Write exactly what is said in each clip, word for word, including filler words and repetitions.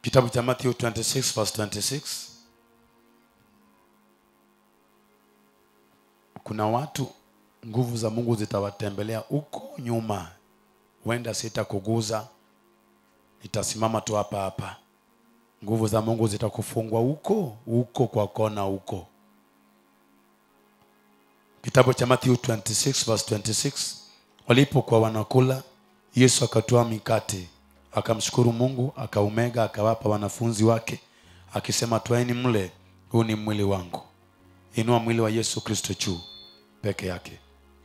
Kitabu cha Matthew twenty-six verse twenty-six. Kuna watu nguvu za Mungu zitawatembelea huko nyuma. Wenda sitakuguza, nitasimama tu hapa hapa. Nguvu za Mungu zitakufungwa huko, huko kwa kona huko. Kitabu cha Matthew twenty-six verse twenty-six. Walipokuwa wanakula, Yesu akatoa mikate, akamshukuru Mungu, akaumega, akawapa wanafunzi wake, akisema, twaeni mle, huu ni mwili wangu. Inua mwili wa Yesu Kristo juu peke yake.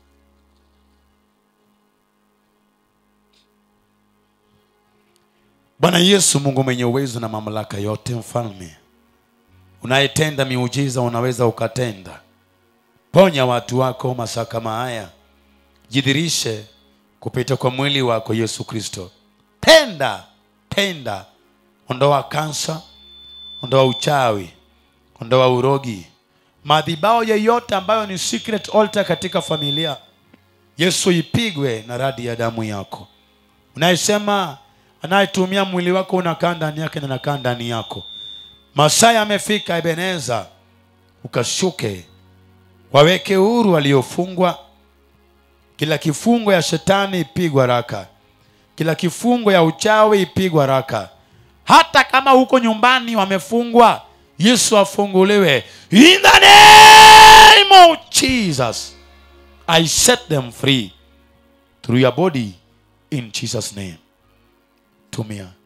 Bwana Yesu, Mungu mwenye uwezo na mamlaka yote, mfalme unayetenda miujiza, unaweza ukatenda. Ponya watu wako masaa kama haya. Jidhirishe kupita kwa mwili wako Yesu Kristo. Tenda, tenda. Ondoa kansa, ondoa uchawi, ondoa urogi, madhibao yoyote ambayo ni secret altar katika familia. Yesu, ipigwe na radi ya damu yako. Unayesema anayetumia mwili wako unakaa ndani yake na nakaa ndani yako. Masaa yamefika, Ebeneza, ukashuke. Waweke huru waliofungwa. Kila kifungo ya shetani ipigwa raka. Kila kifungo ya uchawi ipigwa raka. Hata kama huko nyumbani wamefungwa, Yesu afunguliwe. In the name of Jesus, I set them free through your body in Jesus' name. Tumia.